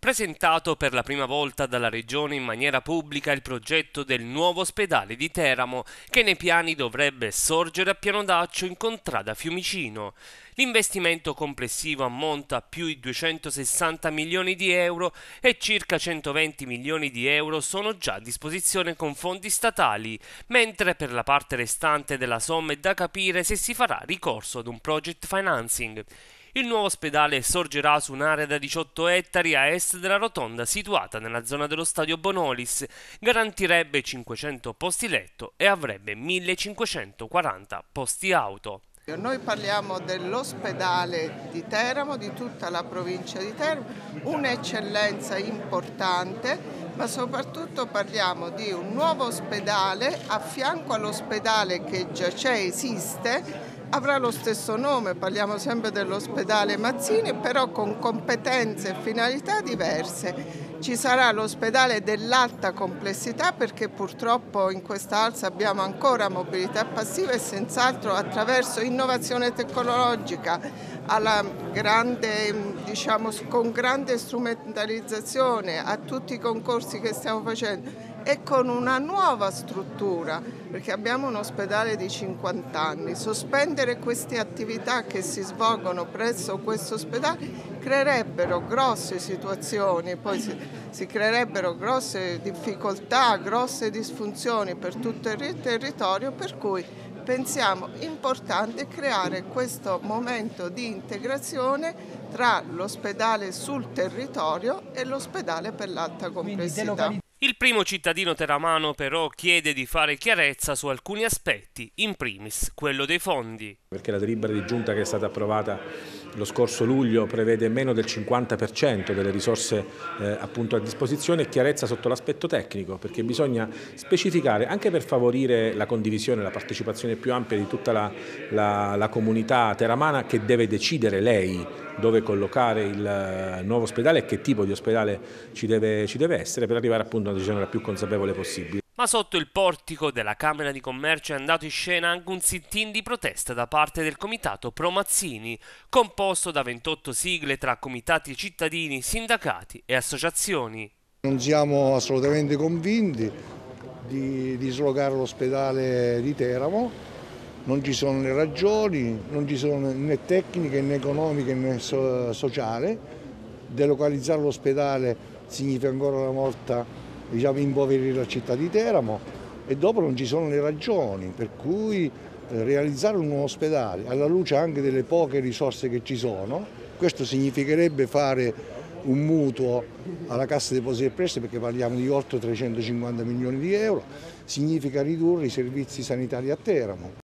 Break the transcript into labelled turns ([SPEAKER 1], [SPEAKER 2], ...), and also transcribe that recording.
[SPEAKER 1] Presentato per la prima volta dalla Regione in maniera pubblica il progetto del nuovo ospedale di Teramo, che nei piani dovrebbe sorgere a Pianodaccio in contrada Fiumicino. L'investimento complessivo ammonta a più di 260 milioni di euro e circa 120 milioni di euro sono già a disposizione con fondi statali, mentre per la parte restante della somma è da capire se si farà ricorso ad un project financing. Il nuovo ospedale sorgerà su un'area da 18 ettari a est della rotonda situata nella zona dello stadio Bonolis, garantirebbe 500 posti letto e avrebbe 1540 posti auto.
[SPEAKER 2] Noi parliamo dell'ospedale di Teramo, di tutta la provincia di Teramo, un'eccellenza importante, ma soprattutto parliamo di un nuovo ospedale a fianco all'ospedale che già esiste. Avrà lo stesso nome, parliamo sempre dell'ospedale Mazzini, però con competenze e finalità diverse. Ci sarà l'ospedale dell'alta complessità perché purtroppo in questa ALS abbiamo ancora mobilità passiva e senz'altro attraverso innovazione tecnologica con grande strumentalizzazione a tutti i concorsi che stiamo facendo e con una nuova struttura, perché abbiamo un ospedale di 50 anni. Sospendere queste attività che si svolgono presso questo ospedale creerebbero grosse situazioni, poi si creerebbero grosse difficoltà, grosse disfunzioni per tutto il territorio, per cui pensiamo importante creare questo momento di integrazione tra l'ospedale sul territorio e l'ospedale per l'alta complessità.
[SPEAKER 1] Il primo cittadino teramano però chiede di fare chiarezza su alcuni aspetti, in primis quello dei fondi.
[SPEAKER 3] Perché la delibera di giunta che è stata approvata lo scorso luglio prevede meno del 50% delle risorse appunto a disposizione e chiarezza sotto l'aspetto tecnico, perché bisogna specificare anche per favorire la condivisione, la partecipazione più ampia di tutta la comunità teramana, che deve decidere lei dove collocare il nuovo ospedale e che tipo di ospedale ci deve essere per arrivare appunto a una decisione la più consapevole possibile.
[SPEAKER 1] Ma sotto il portico della Camera di Commercio è andato in scena anche un sit-in di protesta da parte del comitato Pro Mazzini, composto da 28 sigle tra comitati cittadini, sindacati e associazioni.
[SPEAKER 4] Non siamo assolutamente convinti di dislocare l'ospedale di Teramo, non ci sono le ragioni, non ci sono né tecniche né economiche né sociali. Delocalizzare l'ospedale significa ancora una volta impoverire la città di Teramo e dopo non ci sono le ragioni per cui realizzare un nuovo ospedale alla luce anche delle poche risorse che ci sono, questo significherebbe fare un mutuo alla Cassa Depositi e Prestiti, perché parliamo di oltre 350 milioni di euro, significa ridurre i servizi sanitari a Teramo.